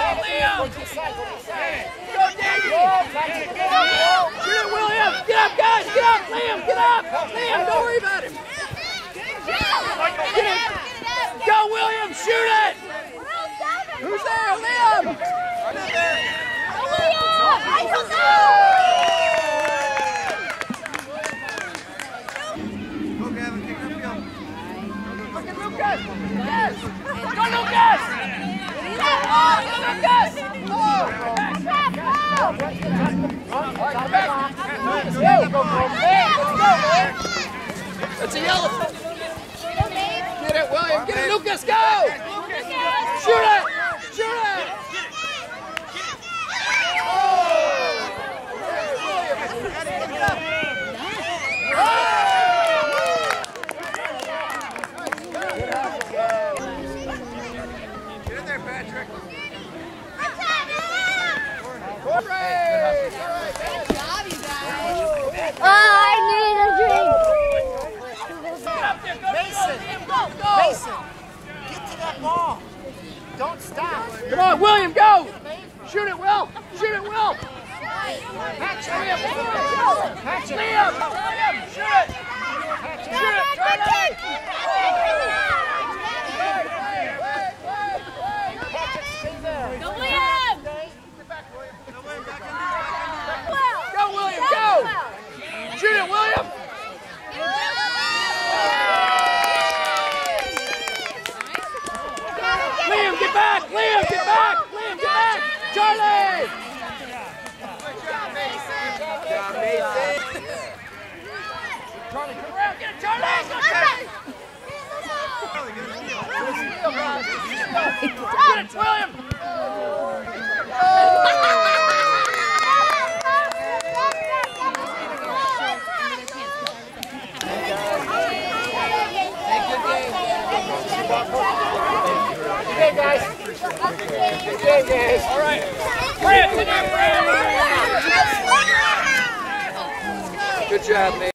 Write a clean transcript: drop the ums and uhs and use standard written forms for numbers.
Liam! Go, Daniel! Shoot it, William! Get up, guys! Get up! Liam, get up! Liam, don't worry about him! Get it! Go, William! Shoot it! Who's there? Liam! Go, Liam! I don't know! Okay, Lucas! Yes! Go, Lucas! Lucas! That's a yellow. Get it, William. Get it, Lucas. Go. Shoot it. Shoot it. Get in there, Patrick. I need a drink. Mason, get to that ball. Don't stop. Come on, William, go. Shoot it, Will. Shoot it, Will. Liam. Liam. Shoot it. Shoot it. Try Go, Liam! Go, William, go. Shoot it, William. Liam, get back. Liam, get back. Liam, get back. Charlie. Charlie, come around. Get it, Charlie. Get it, William. Hey, guys. Hey, guys. All right. Brandon. Good job, man.